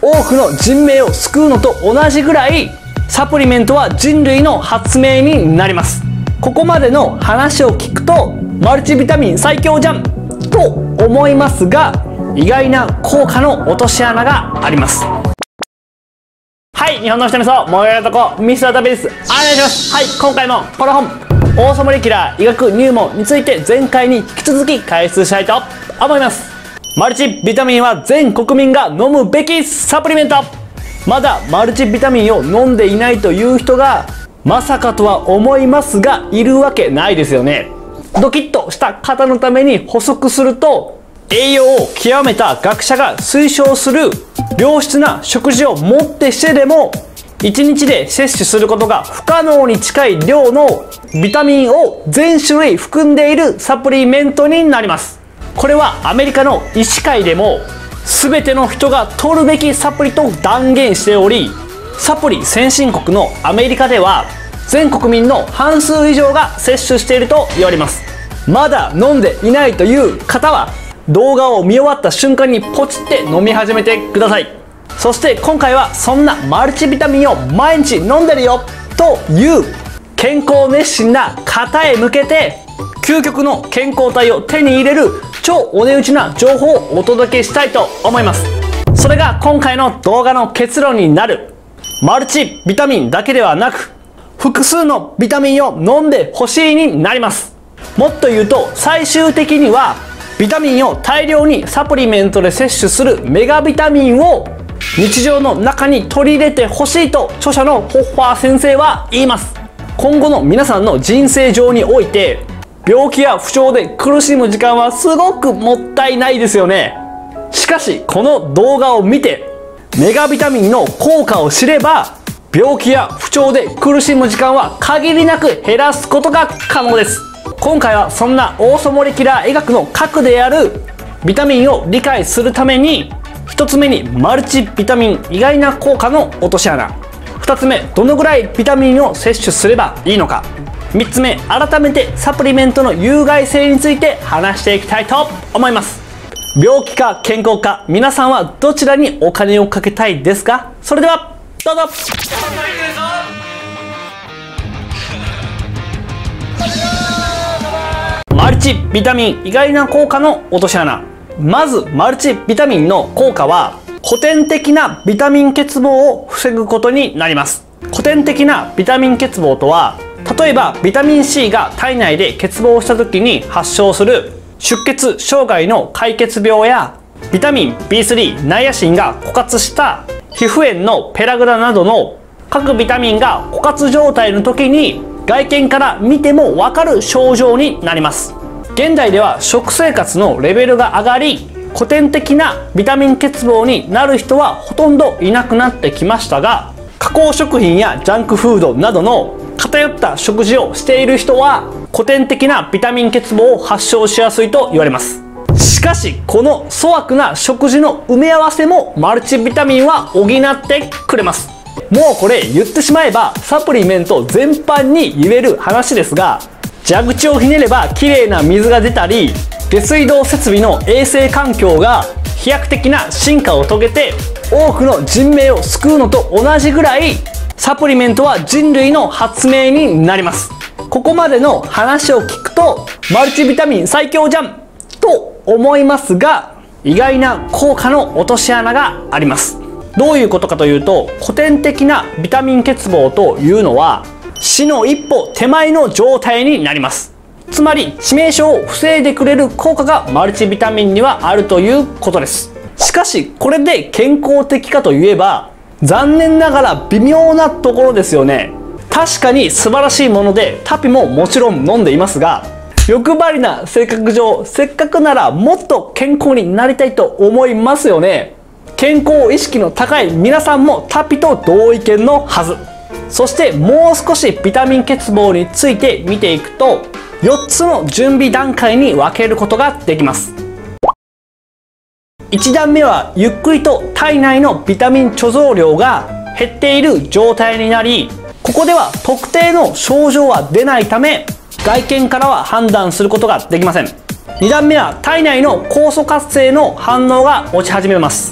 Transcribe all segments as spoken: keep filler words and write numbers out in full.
多くの人命を救うのと同じぐらいサプリメントは人類の発明になります。ここまでの話を聞くとマルチビタミン最強じゃんと思いますが、意外な効果の落とし穴があります。はい、日本の人の人、もうやるとこミスターダビです。お願いします。はい、今回もこの本オーソモレキュラー医学入門について前回に引き続き解説したいと思います。マルチビタミンは全国民が飲むべきサプリメント。まだマルチビタミンを飲んでいないという人がまさかとは思いますがいるわけないですよね。ドキッとした方のために補足すると、栄養を極めた学者が推奨する良質な食事をもってしてでもいちにちで摂取することが不可能に近い量のビタミンを全種類含んでいるサプリメントになります。これはアメリカの医師会でも全ての人が取るべきサプリと断言しており、サプリ先進国のアメリカでは全国民の半数以上が摂取していると言われます。まだ飲んでいないという方は動画を見終わった瞬間にポチって飲み始めてください。そして今回はそんなマルチビタミンを毎日飲んでるよという健康熱心な方へ向けて究極の健康体を手に入れる超お値打ちな情報をお届けしたいと思います。それが今回の動画の結論になるマルチビタミンだけではなく複数のビタミンを飲んでほしいになります。もっと言うと最終的にはビタミンを大量にサプリメントで摂取するメガビタミンを日常の中に取り入れてほしいと著者のホッファー先生は言います。今後の皆さんの人生上において病気や不調で苦しむ時間はすごくもったいないですよね。しかしこの動画を見てメガビタミンの効果を知れば病気や不調で苦しむ時間は限りなく減らすことが可能です。今回はそんなオーソモレキュラー医学の核であるビタミンを理解するためにひとつめにマルチビタミン意外な効果の落とし穴、ふたつめどのぐらいビタミンを摂取すればいいのか、みっつめ改めてサプリメントの有害性について話していきたいと思います。病気か健康か皆さんはどちらにお金をかけたいですか？それではどうぞ。マルチビタミン意外な効果の落とし穴。まずマルチビタミンの効果は古典的なビタミン欠乏を防ぐことになります。古典的なビタミン欠乏とは、例えばビタミン C が体内で欠乏した時に発症する出血障害の解決病やビタミン ビースリー ナイアシンが枯渇した皮膚炎のペラグラなどの各ビタミンが枯渇状態の時に外見から見ても分かる症状になります。現代では食生活のレベルが上がり古典的なビタミン欠乏になる人はほとんどいなくなってきましたが、加工食品やジャンクフードなどの偏った食事をしている人は古典的なビタミン欠乏を発症しやすいと言われます。しかしこの粗悪な食事の埋め合わせもマルチビタミンは補ってくれます。もうこれ言ってしまえばサプリメント全般に言える話ですが、蛇口をひねればきれいな水が出たり下水道設備の衛生環境が飛躍的な進化を遂げて多くの人命を救うのと同じぐらいサプリメントは人類の発明になります。ここまでの話を聞くとマルチビタミン最強じゃんと思いますが、意外な効果の落とし穴があります。どういうことかというと、古典的なビタミン欠乏というのは死の一歩手前の状態になります。つまり致命傷を防いでくれる効果がマルチビタミンにはあるということです。しかしこれで健康的かといえば残念ながら微妙なところですよね。確かに素晴らしいものでタピももちろん飲んでいますが、欲張りな性格上せっかくならもっと健康になりたいと思いますよね。健康意識の高い皆さんもタピと同意見のはず。そしてもう少しビタミン欠乏について見ていくとよっつの準備段階に分けることができます。いち段目はゆっくりと体内のビタミン貯蔵量が減っている状態になり、ここでは特定の症状は出ないため外見からは判断することができません。に段目は体内の酵素活性の反応が落ち始めます。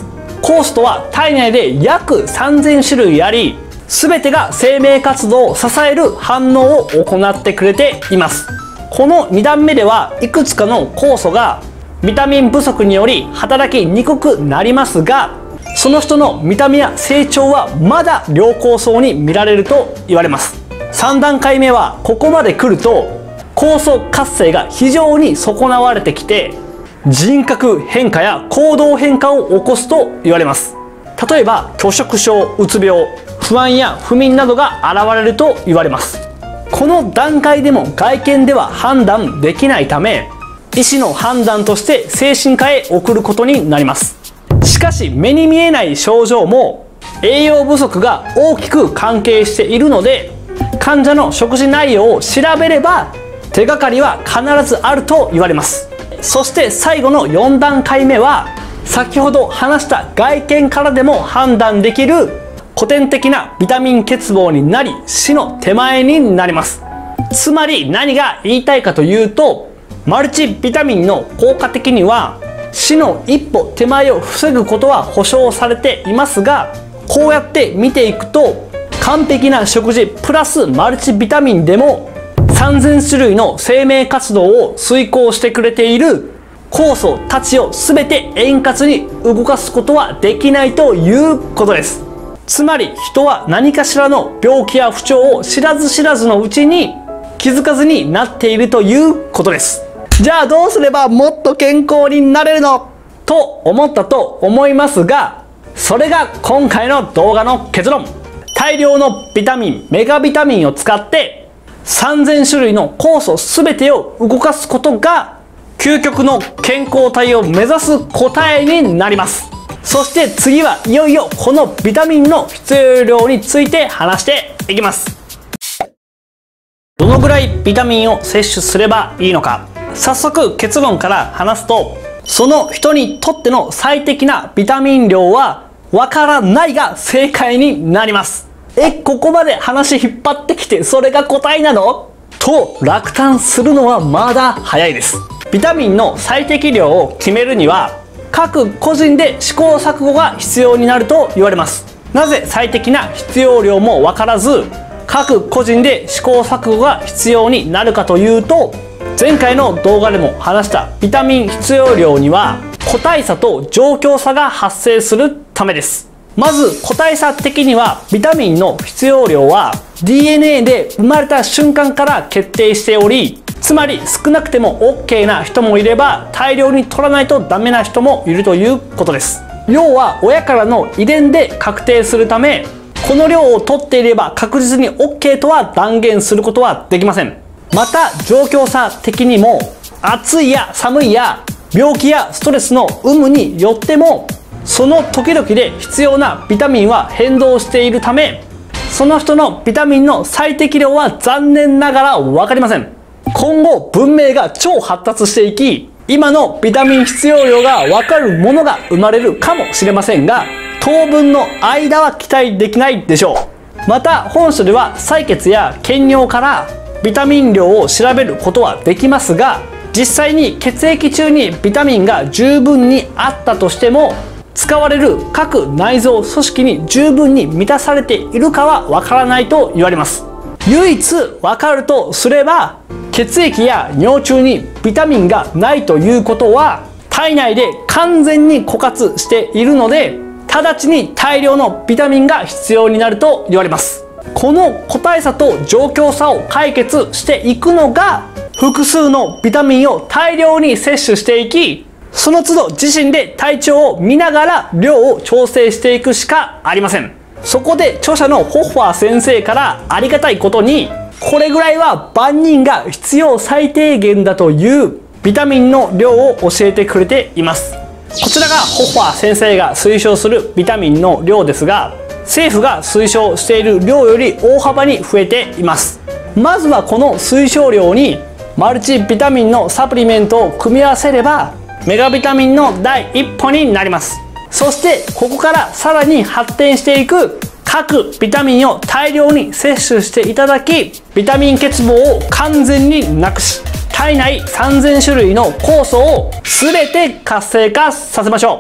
酵素とは体内で約さんぜんしゅるいあり、全てが生命活動を支える反応を行ってくれています。このに段目ではいくつかの酵素がビタミン不足により働きにくくなりますが、その人の見た目や成長はまだ良好そうに見られると言われます。さん段階目はここまで来ると酵素活性が非常に損なわれてきて、人格変化や行動変化を起こすと言われます。例えば拒食症、うつ病、不安や不眠などが現れると言われます。この段階でも外見では判断できないため、医師の判断として精神科へ送ることになります。しかし目に見えない症状も栄養不足が大きく関係しているので、患者の食事内容を調べれば手がかりは必ずあると言われます。そして最後のよん段階目は、先ほど話した外見からでも判断できる古典的なビタミン欠乏になり、死の手前になります。つまり何が言いたいかというと、マルチビタミンの効果的には死の一歩手前を防ぐことは保証されていますが、こうやって見ていくと完璧な食事プラスマルチビタミンでもさんぜんしゅるいの生命活動を遂行してくれている酵素たちを全て円滑に動かすことはできないということです。つまり人は何かしらの病気や不調を知らず知らずのうちに気づかずになっているということです。じゃあどうすればもっと健康になれるのと思ったと思いますが、それが今回の動画の結論。大量のビタミン、メガビタミンを使ってさんぜんしゅるいの酵素全てを動かすことが究極の健康体を目指す答えになります。そして次はいよいよこのビタミンの必要量について話していきます。どのぐらいビタミンを摂取すればいいのか。早速結論から話すと、その人にとっての最適なビタミン量はわからないが正解になります。え、ここまで話引っ張ってきてそれが答えなのと落胆するのはまだ早いです。ビタミンの最適量を決めるには各個人で試行錯誤が必要になると言われます。なぜ最適な必要量もわからず各個人で試行錯誤が必要になるかというと、前回の動画でも話したビタミン必要量には個体差と状況差が発生するためです。まず個体差的にはビタミンの必要量は ディーエヌエー で生まれた瞬間から決定しており、つまり少なくても オーケー な人もいれば大量に取らないとダメな人もいるということです。量は親からの遺伝で確定するため、この量を取っていれば確実に オーケー とは断言することはできません。また状況差的にも暑いや寒いや病気やストレスの有無によってもその時々で必要なビタミンは変動しているため、その人のビタミンの最適量は残念ながら分かりません。今後文明が超発達していき、今のビタミン必要量が分かるものが生まれるかもしれませんが、当分の間は期待できないでしょう。また本書では採血や検尿からビタミン量を調べることはできますが、実際に血液中にビタミンが十分にあったとしても使われる各内臓組織に十分に満たされているかはわからないと言われます。唯一わかるとすれば、血液や尿中にビタミンがないということは体内で完全に枯渇しているので、直ちに大量のビタミンが必要になると言われます。この個体差と状況差を解決していくのが、複数のビタミンを大量に摂取していき、その都度自身で体調を見ながら量を調整していくしかありません。そこで著者のホッファー先生からありがたいことに、これぐらいは万人が必要最低限だというビタミンの量を教えてくれています。こちらがホッファー先生が推奨するビタミンの量ですが、政府が推奨している量より大幅に増えています。まずはこの推奨量にマルチビタミンのサプリメントを組み合わせればメガビタミンの第一歩になります。そしてここからさらに発展していく各ビタミンを大量に摂取していただき、ビタミン欠乏を完全になくし、体内さんぜんしゅるいの酵素を全て活性化させましょう。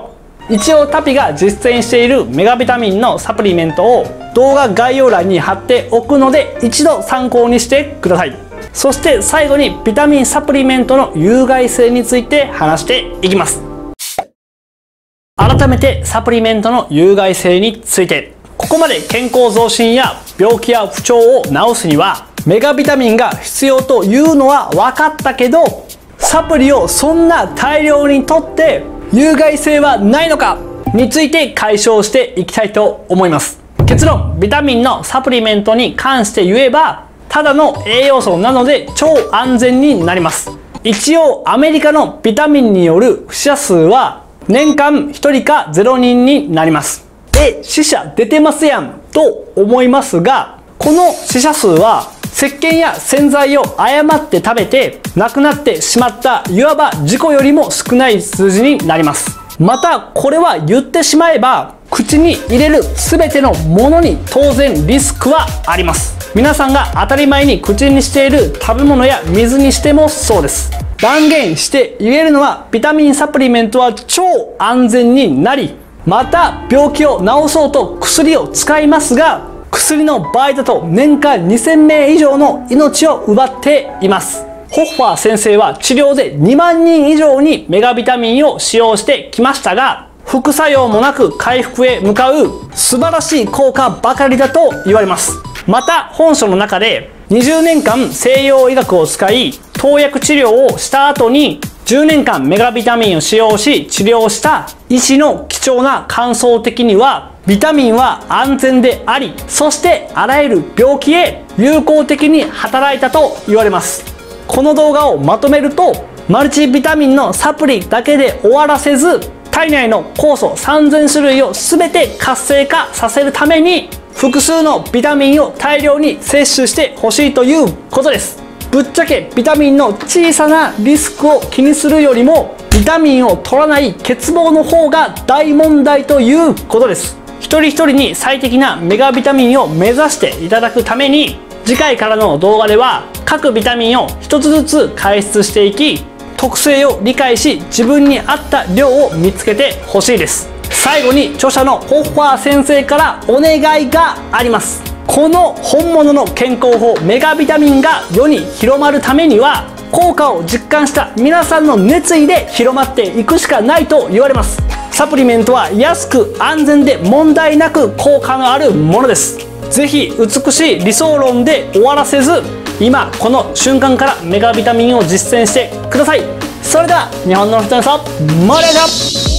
一応タピが実践しているメガビタミンのサプリメントを動画概要欄に貼っておくので一度参考にしてください。そして最後にビタミンサプリメントの有害性について話していきます。改めてサプリメントの有害性について、ここまで健康増進や病気や不調を治すにはメガビタミンが必要というのは分かったけど、サプリをそんな大量にとって有害性はないのかについて解消していきたいと思います。結論、ビタミンのサプリメントに関して言えばただの栄養素なので超安全になります。一応アメリカのビタミンによる死者数は年間ひとりかゼロにんになります。え、死者出てますやんと思いますが、この死者数は石鹸や洗剤を誤って食べて亡くなってしまったいわば事故よりも少ない数字になります。またこれは言ってしまえば口に入れる全てのものに当然リスクはあります。皆さんが当たり前に口にしている食べ物や水にしてもそうです。断言して言えるのはビタミンサプリメントは超安全になり、また病気を治そうと薬を使いますが、薬の場合だと年間にせんめい以上の命を奪っています。ホッファー先生は治療でにまんにん以上にメガビタミンを使用してきましたが、副作用もなく回復へ向かう素晴らしい効果ばかりだと言われます。また本書の中でにじゅうねんかん西洋医学を使い投薬治療をした後にじゅうねんかんメガビタミンを使用し治療した医師の貴重な感想的には、ビタミンは安全であり、そしてあらゆる病気へ有効的に働いたと言われます。この動画をまとめると、マルチビタミンのサプリだけで終わらせず、体内の酵素さんぜんしゅるいを全て活性化させるために複数のビタミンを大量に摂取してほしいということです。ぶっちゃけビタミンの小さなリスクを気にするよりもビタミンを取らない欠乏の方が大問題ということです。一人一人に最適なメガビタミンを目指していただくために、次回からの動画では各ビタミンを一つずつ解説していき、特性を理解し自分に合った量を見つけてほしいです。最後に著者のホッファー先生からお願いがあります。この本物の健康法メガビタミンが世に広まるためには、効果を実感した皆さんの熱意で広まっていくしかないと言われます。サプリメントは安く安全で問題なく効果のあるものです。ぜひ美しい理想論で終わらせず、今この瞬間からメガビタミンを実践してください。それでは日本の人の人、盛り上がり